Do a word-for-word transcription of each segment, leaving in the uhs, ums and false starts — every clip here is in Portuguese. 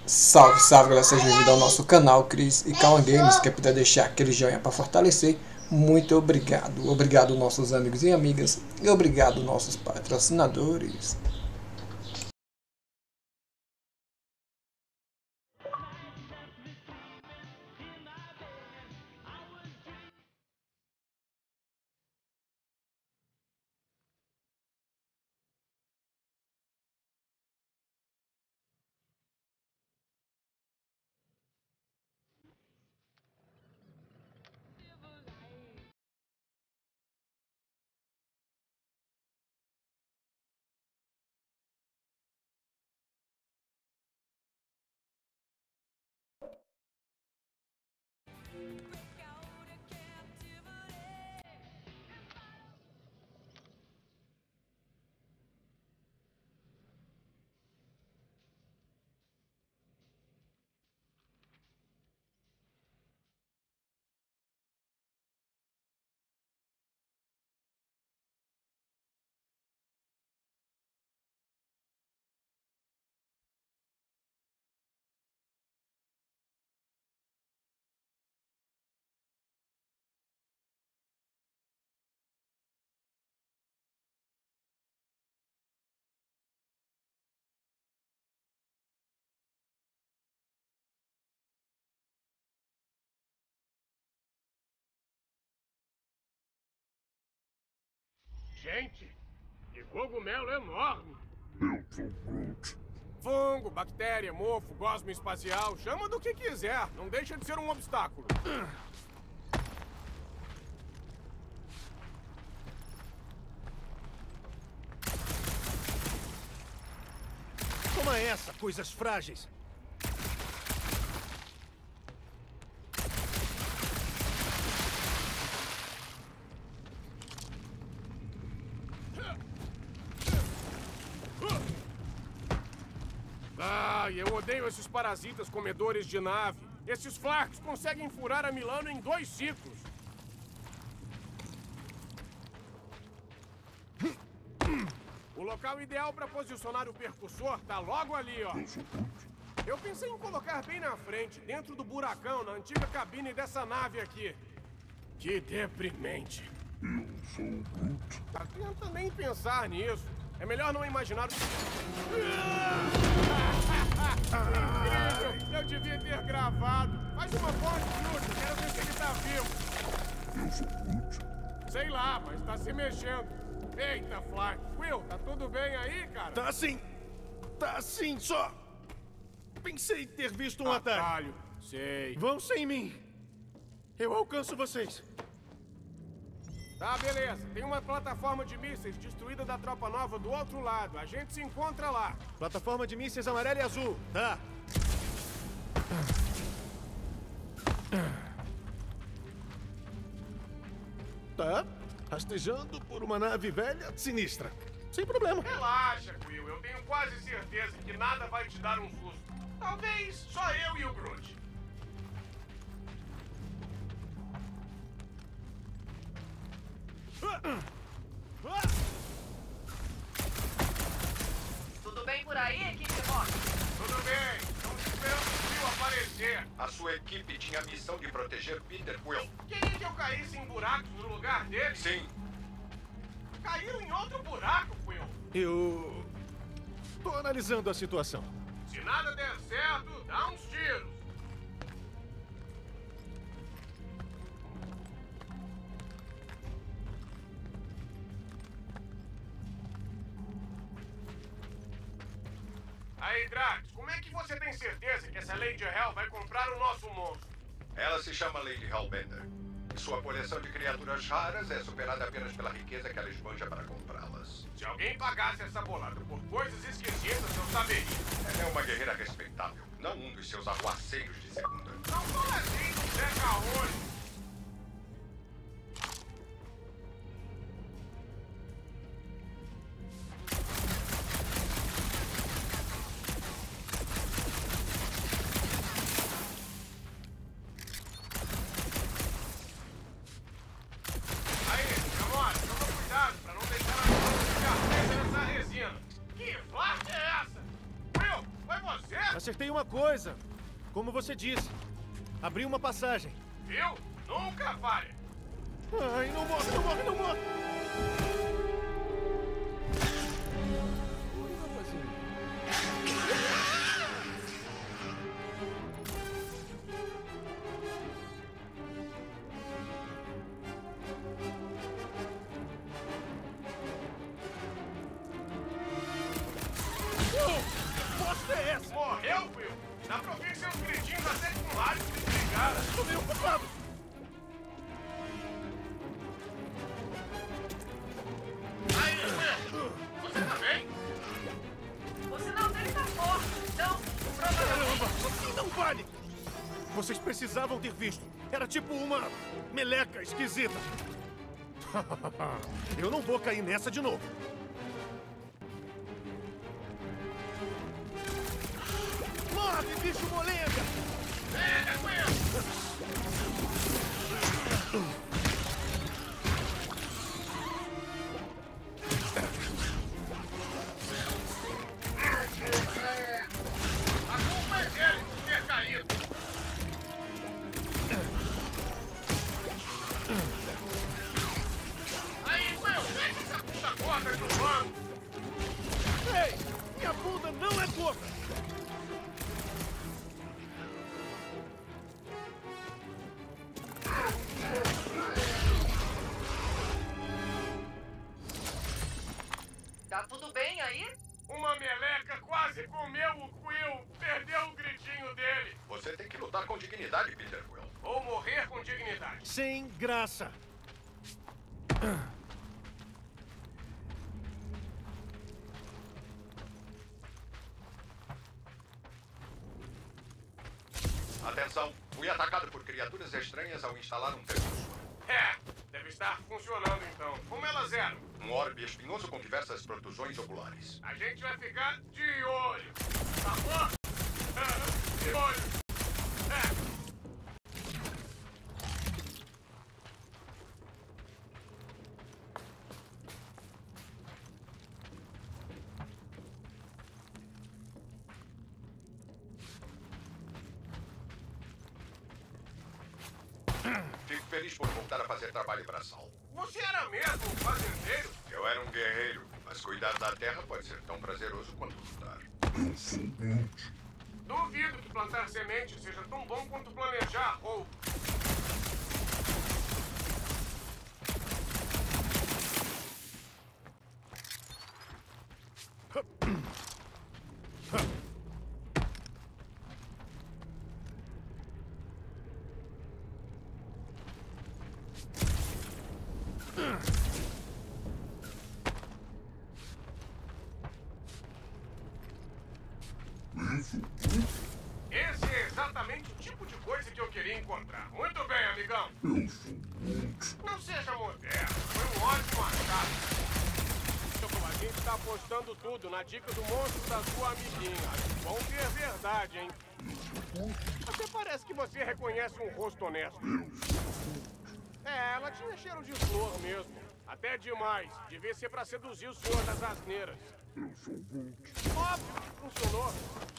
Salve, salve galera, seja bem-vindo ao nosso canal Chris e Kawan Games. Quer puder deixar aquele joinha para fortalecer, muito obrigado. Obrigado nossos amigos e amigas e obrigado nossos patrocinadores. Gente, que cogumelo enorme! Eu sou Groot. Fungo, bactéria, mofo, gosma espacial, chama do que quiser, não deixa de ser um obstáculo. Toma essa, coisas frágeis. Ah, eu odeio esses parasitas comedores de nave. Esses Flarks conseguem furar a Milano em dois ciclos. O local ideal para posicionar o percussor tá logo ali, ó. Eu sou Groot. Eu pensei em colocar bem na frente, dentro do buracão, na antiga cabine dessa nave aqui. Que deprimente. Eu sou Groot. Tá tenta nem pensar nisso. É melhor não imaginar... Incrível! Eu devia ter gravado. Faz uma ponte, Groot. Quero ver se ele tá vivo. Eu sou Groot. Sei lá, mas tá se mexendo. Eita, Flark. Will, tá tudo bem aí, cara? Tá assim. Tá assim, só. Pensei ter visto um atalho. Atalho. Sei. Vão sem mim. Eu alcanço vocês. Tá, beleza. Tem uma plataforma de mísseis destruída da tropa nova do outro lado. A gente se encontra lá. Plataforma de mísseis amarela e azul. Tá. Tá. Rastejando por uma nave velha sinistra. Sem problema. Relaxa, Will. Eu tenho quase certeza que nada vai te dar um susto. Talvez só eu e o Groot. Tudo bem por aí, equipe Rock? Tudo bem. Estamos esperando o Will aparecer. A sua equipe tinha a missão de proteger Peter Quill. Queria que eu caísse em buracos no lugar dele? Sim, Caiu em outro buraco, Will. Eu... tô analisando a situação. Se nada der certo, dá uns tiros. Aí, Drax, como é que você tem certeza que essa Lady Hell vai comprar o nosso monstro? ela se chama Lady Hellbender. E sua coleção de criaturas raras é superada apenas pela riqueza que ela espanja para comprá-las. Se alguém pagasse essa bolada por coisas esquisitas, eu saberia. Ela é uma guerreira respeitável, não um dos seus arruaceiros de segunda. Não fala assim, Zé Caolho. acertei uma coisa. Como você disse, abri uma passagem. Viu? Nunca falha. Ai, não morre, não morre, não morre. Oi, rapazinho. Posta é essa? Morreu, Will? Dá pra ouvir seus gritinhos até com rádio desligada. Tô meio ocupado. Aí, Will! Você tá bem? O sinal dele tá forte, então Caramba, provavelmente... assim não vale. Vocês precisavam ter visto. Era tipo uma meleca esquisita. Eu não vou cair nessa de novo. Morre, bicho molenga! É, Will! A culpa é dele por ter caído. Aí, Will, deixa essa puta gorda do banco. Ei, minha bunda não é gorda! Tá tudo bem aí? Uma meleca quase comeu o Quill. Perdeu o gritinho dele. Você tem que lutar com dignidade, Peter Quill. Ou morrer com dignidade. Sem graça. Atenção, fui atacado por criaturas estranhas ao instalar um televisor. É, deve estar funcionando então. Como elas eram? Um orbe espinhoso com diversas protusões oculares. A gente vai ficar de olho. Tá bom? É, de olho. É. Fico feliz por voltar a fazer trabalho braçal. Você era mesmo um fazendeiro? Eu era um guerreiro, mas cuidar da terra pode ser tão prazeroso quanto lutar. Eu sou Groot. Duvido que plantar semente seja tão bom quanto planejar roubo. Esse é exatamente o tipo de coisa que eu queria encontrar. Muito bem, amigão. Eu sou Groot. Não seja moderno. Foi um ótimo achado. A gente tá apostando tudo na dica do monstro da sua amiguinha. Acho bom ter verdade, hein? Até parece que você reconhece um rosto honesto. É, ela tinha cheiro de flor mesmo. Até demais. Devia ser pra seduzir o senhor das asneiras. Eu sou Groot. Óbvio que funcionou.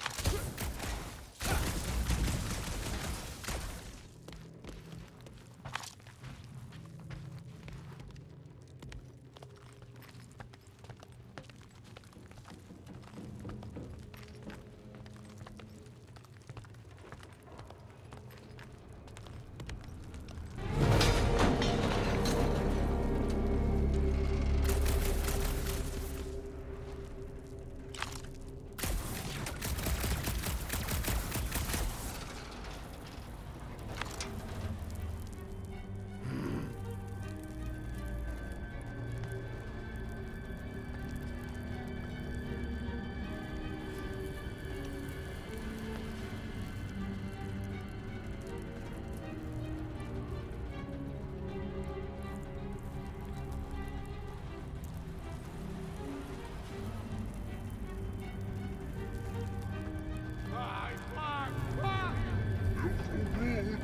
Vai, vai, vai! Eu sou Groot.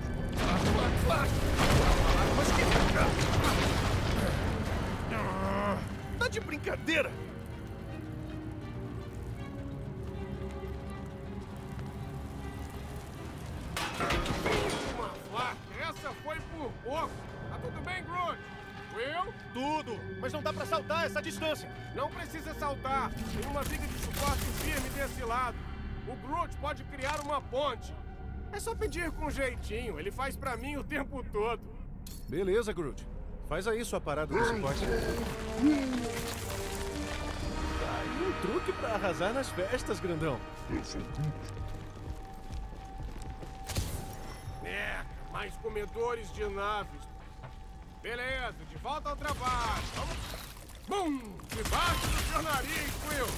Mas que Ah, tá de brincadeira? pouco. Tá tudo bem, Groot? Will? Tudo! Mas não dá pra saltar essa distância! Não precisa saltar. Tem uma viga de suporte firme desse lado. O Groot pode criar uma ponte. É só pedir com jeitinho. Ele faz pra mim o tempo todo. Beleza, Groot. Faz aí sua parada de suporte. Tá aí um truque pra arrasar nas festas, grandão. Eu sou Groot. É, mais comedores de naves. Beleza, de volta ao trabalho. Vamos. Bum! Debaixo do seu nariz, Will!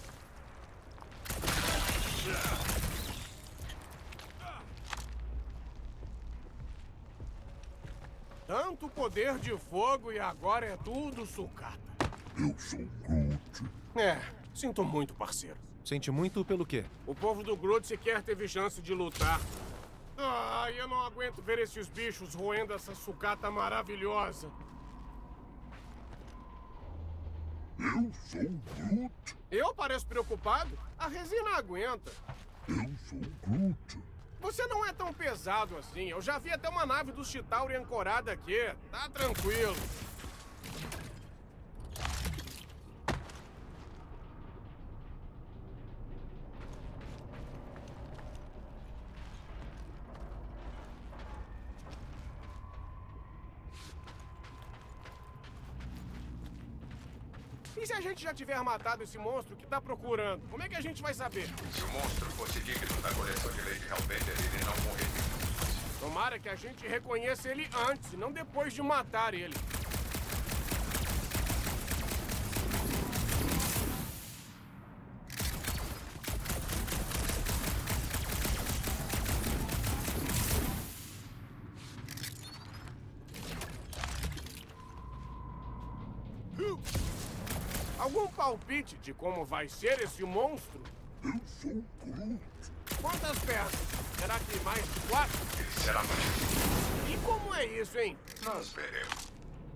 Tanto poder de fogo e agora é tudo sucata. Eu sou Groot. É, sinto muito, parceiro. Sente muito pelo quê? O povo do Groot sequer teve chance de lutar. Ai, eu não aguento ver esses bichos roendo essa sucata maravilhosa. Eu sou Groot. Eu pareço preocupado? A resina aguenta. Eu sou Groot. Você não é tão pesado assim. Eu já vi até uma nave do Chitauri ancorada aqui. Tá tranquilo. E se a gente já tiver matado esse monstro que tá procurando? Como é que a gente vai saber? Se o monstro fosse digno da coleção de Lady Hellbender, ele não morreria. Tomara que a gente reconheça ele antes, e não depois de matar ele. Algum palpite de como vai ser esse monstro? Eu sou Groot. Quantas pernas? Será que mais de quatro? Ele será mais. E como é isso, hein? Nós veremos.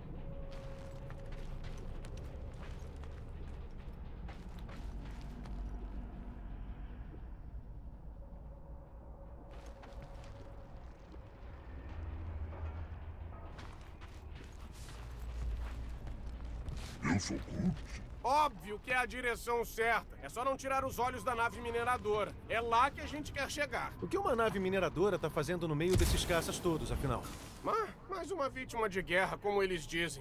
Eu sou Groot. Óbvio que é a direção certa. É só não tirar os olhos da nave mineradora. É lá que a gente quer chegar. O que uma nave mineradora tá fazendo no meio desses caças todos, afinal? Mas, mais uma vítima de guerra, como eles dizem.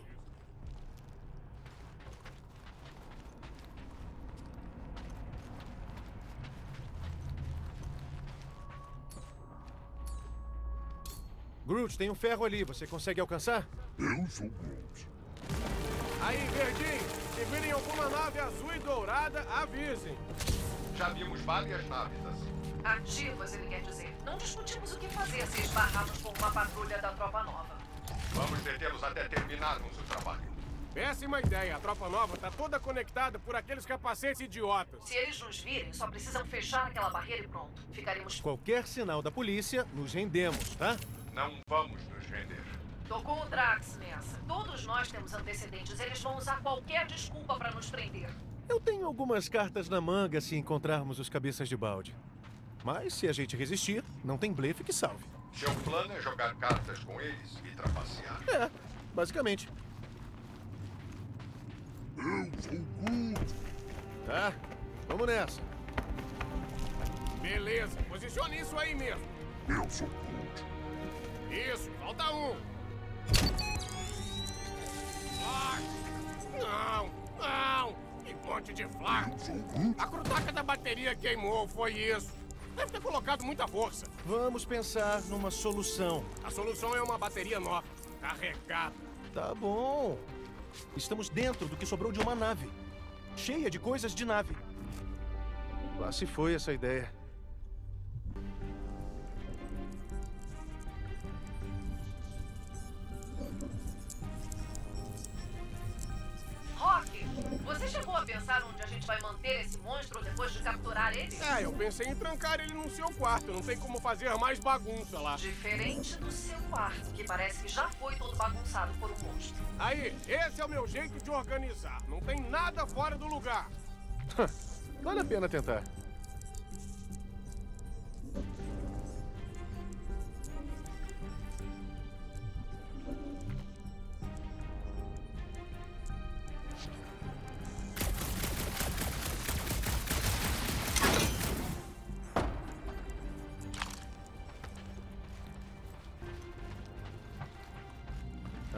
Groot, tem um ferro ali. Você consegue alcançar? Eu sou Groot. Aí, Verdinho, se virem alguma nave azul e dourada, avisem. Já vimos várias naves assim. Ativas, ele quer dizer. Não discutimos o que fazer se esbarrarmos com uma patrulha da Tropa Nova. Vamos detê-los até terminarmos o trabalho. Péssima ideia. A Tropa Nova tá toda conectada por aqueles capacetes idiotas. Se eles nos virem, só precisam fechar aquela barreira e pronto. Ficaremos... Qualquer sinal da polícia, nos rendemos, tá? Não vamos nos render. Tô com o Drax nessa. Todos nós temos antecedentes. Eles vão usar qualquer desculpa pra nos prender. Eu tenho algumas cartas na manga se encontrarmos os cabeças de balde. Mas se a gente resistir, não tem blefe que salve. Seu plano é jogar cartas com eles e trapacear. É, basicamente. Eu sou Groot. Tá, vamos nessa. Beleza, posicione isso aí mesmo. Eu sou Groot. Isso, falta um. Flash! Não, não! Que monte de flash! Eu sou Groot. A crutaca da bateria queimou, foi isso. Deve ter colocado muita força. Vamos pensar numa solução. A solução é uma bateria nova, carregada. Tá bom. Estamos dentro do que sobrou de uma nave. Cheia de coisas de nave. Lá se foi essa ideia. Rock, você chegou a pensar onde a gente vai manter esse monstro depois de capturar ele? É, eu pensei em trancar ele no seu quarto. Não tem como fazer mais bagunça lá. Diferente do seu quarto, que parece que já foi todo bagunçado por um monstro. Aí, esse é o meu jeito de organizar. Não tem nada fora do lugar. Vale a pena tentar.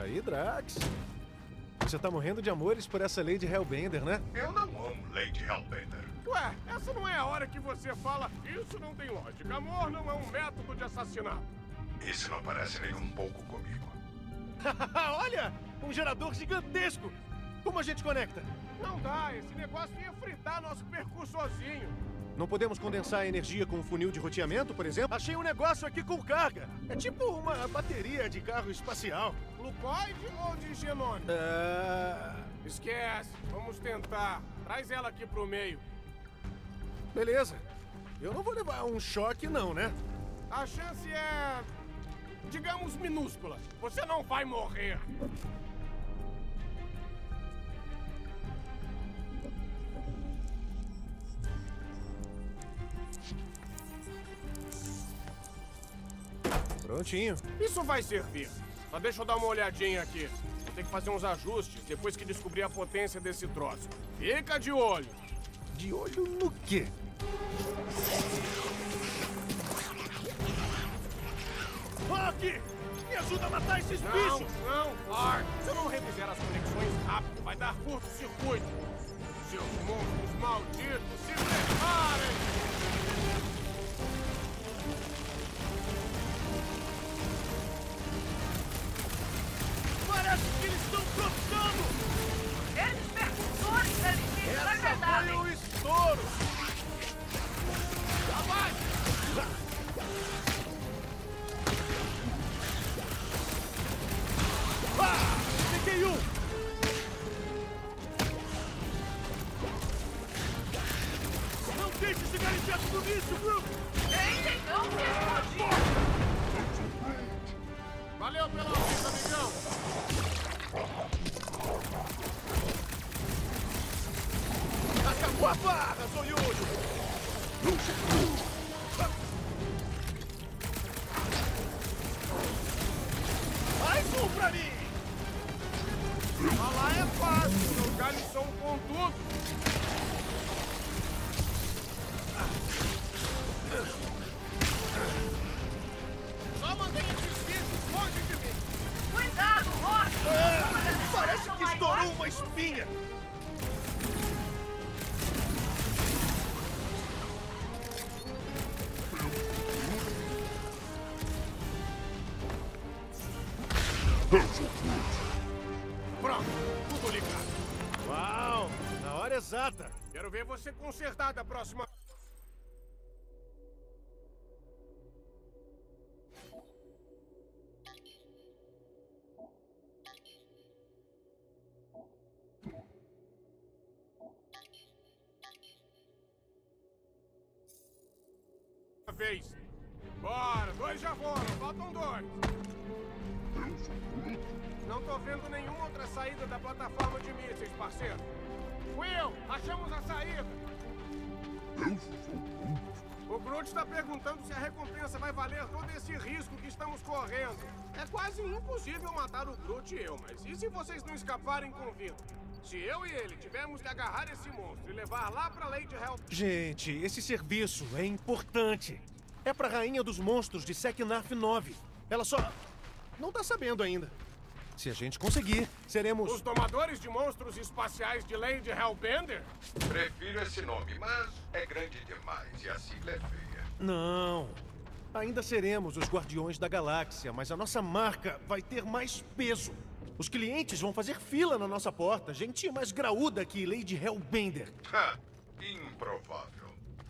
aí, Drax. Você tá morrendo de amores por essa Lady Hellbender, né? Eu não amo Lady Hellbender. Ué, essa não é a hora que você fala isso não tem lógica. Amor não é um método de assassinato. Isso não parece nem um pouco comigo. Olha! Um gerador gigantesco! Como a gente conecta? Não dá, esse negócio ia fritar nosso percursorzinho. Não podemos condensar a energia com um funil de roteamento, por exemplo? Achei um negócio aqui com carga. É tipo uma bateria de carro espacial. Glucoide ou de genônimo? É... Esquece, vamos tentar. Traz ela aqui pro meio. Beleza. Eu não vou levar um choque, não, né? A chance é... digamos, minúscula. Você não vai morrer. Prontinho. Isso vai servir. Só deixa eu dar uma olhadinha aqui. Vou ter que fazer uns ajustes depois que descobrir a potência desse troço. Fica de olho. De olho no quê? Rock! Me ajuda a matar esses Não, bichos! não, Clark. Se eu não refizer as conexões rápido, vai dar curto-circuito. Seus monstros malditos, se preparem! Parece que eles estão brotando! Esses percussores devem ser Essa foi desagradáveis. o estouro! Já vai! Ah! Peguei um! Não deixe chegar perto do bicho, Brook! Tentem não se explodir. Valeu pela ajuda, amigão! Acabou a barra, zoiudo! Mais um pra mim! Falar é fácil, os galhos são com tudo. Só mantenha esses bichos longe de mim. Cuidado, Rock! É, parece que estourou uma espinha! Pronto, tudo ligado. Uau! Na hora exata! Quero ver você consertar da próxima. Vez. Bora, dois já foram, faltam dois. Não tô vendo nenhuma outra saída da plataforma de mísseis, parceiro. Will, achamos a saída. O Groot está perguntando se a recompensa vai valer todo esse risco que estamos correndo. É quase impossível matar o Groot e eu, mas e se vocês não escaparem com vida? Se eu e ele tivermos que agarrar esse monstro e levar lá pra Lady Hell... Gente, esse serviço é importante. É pra Rainha dos Monstros de Seknarf nove. Ela só... não tá sabendo ainda. Se a gente conseguir, seremos... Os domadores de monstros espaciais de Lady Hellbender? Prefiro esse nome, mas é grande demais e a sigla é feia. Não. Ainda seremos os Guardiões da Galáxia, mas a nossa marca vai ter mais peso. Os clientes vão fazer fila na nossa porta. Gente mais graúda que Lady Hellbender. Ha! Improvável.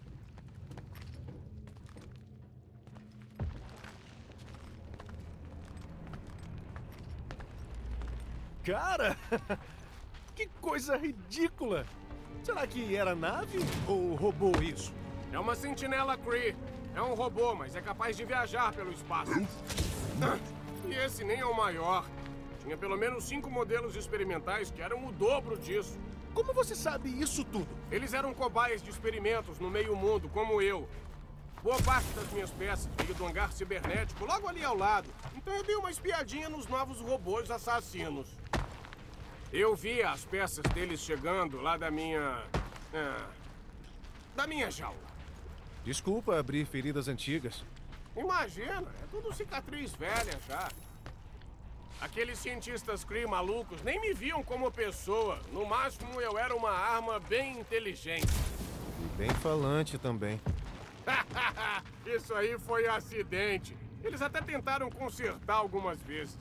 Cara, que coisa ridícula. Será que era nave ou robô isso? É uma sentinela Kree. É um robô, mas é capaz de viajar pelo espaço. E esse nem é o maior. Tinha pelo menos cinco modelos experimentais que eram o dobro disso. Como você sabe isso tudo? Eles eram cobaias de experimentos no meio mundo, como eu. Boa parte das minhas peças veio do hangar cibernético logo ali ao lado. Então eu dei uma espiadinha nos novos robôs assassinos. Eu vi as peças deles chegando lá da minha... Ah, da minha jaula. Desculpa abrir feridas antigas. Imagina, é tudo cicatriz velha já. Aqueles cientistas Kree malucos nem me viam como pessoa. No máximo, eu era uma arma bem inteligente. E bem falante também. Isso aí foi acidente. Eles até tentaram consertar algumas vezes.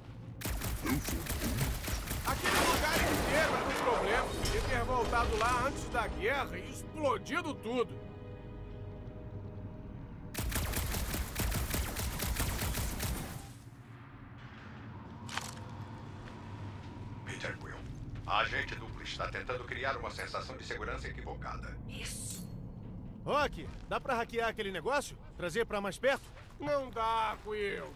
Aquele lugar inteiro era um problema. De ter voltado lá antes da guerra e explodido tudo. Peter Quill, a agente dupla está tentando criar uma sensação de segurança equivocada. Isso. Rock, dá pra hackear aquele negócio? Trazer pra mais perto? Não dá, Quill.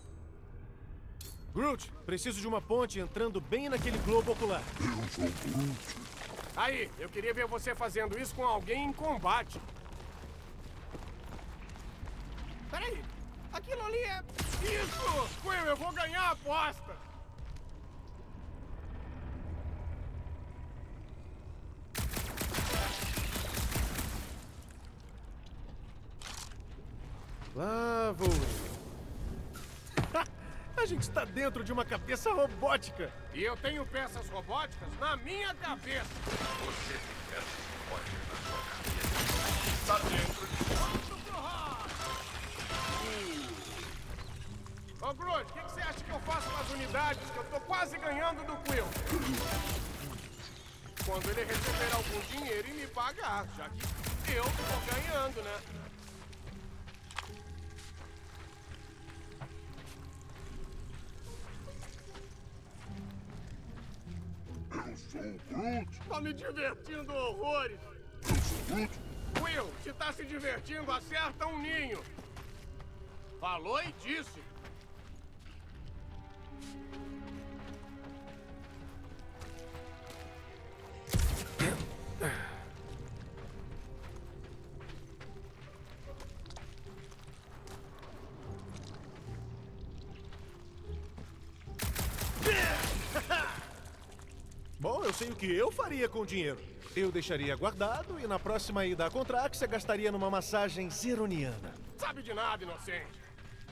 Groot, preciso de uma ponte entrando bem naquele globo ocular. Eu sou Groot. Aí, eu queria ver você fazendo isso com alguém em combate. Peraí, aquilo ali é... Isso! Quill, eu vou ganhar a aposta! Lá vou eu. A gente está dentro de uma cabeça robótica. E eu tenho peças robóticas na minha cabeça. Você tem peças robóticas na sua cabeça. Está dentro de... Ô, Groot, o que, que você acha que eu faço com as unidades? Que eu tô quase ganhando do Quill. Quando ele receber algum dinheiro e me pagar, já que eu tô ganhando, né? Eu sou Groot. Tô me divertindo horrores. Eu sou Groot. Quill, se tá se divertindo, acerta um ninho. Falou e disse. Bom, eu sei o que eu faria com o dinheiro. Eu deixaria guardado e na próxima ida à Contraxia gastaria numa massagem zeroniana. Sabe de nada, inocente.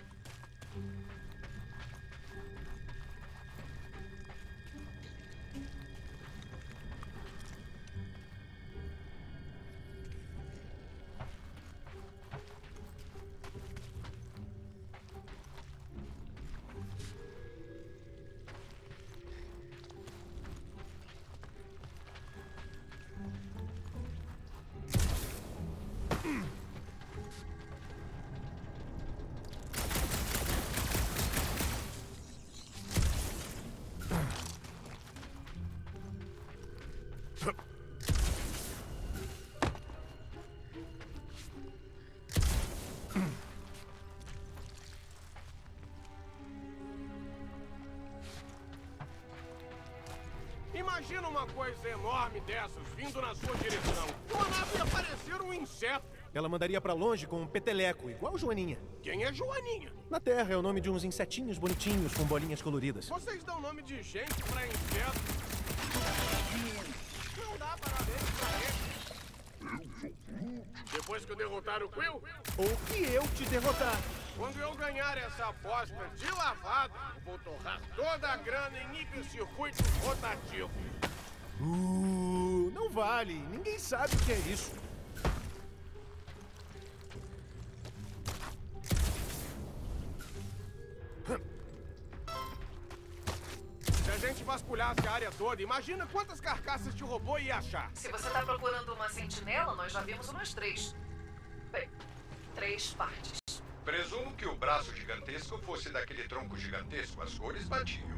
Imagina uma coisa enorme dessas vindo na sua direção. Uma nave ia parecer um inseto. Ela mandaria pra longe com um peteleco, igual Joaninha. Quem é Joaninha? Na Terra é o nome de uns insetinhos bonitinhos com bolinhas coloridas. Vocês dão nome de gente pra inseto? Não dá parabéns pra ele. Eu sou Groot. Depois que eu derrotar o Quill, Ou que eu te derrotar. quando eu ganhar essa aposta de lavada, eu vou torrar toda a grana em hipercircuito rotativo. Uh, não vale. Ninguém sabe o que é isso. Se a gente vasculhasse a área toda, imagina quantas carcaças de robô ia achar. Se você tá procurando uma sentinela, nós já vimos umas três. Bem, três partes. Presumo que o braço gigantesco fosse daquele tronco gigantesco. As cores batiam.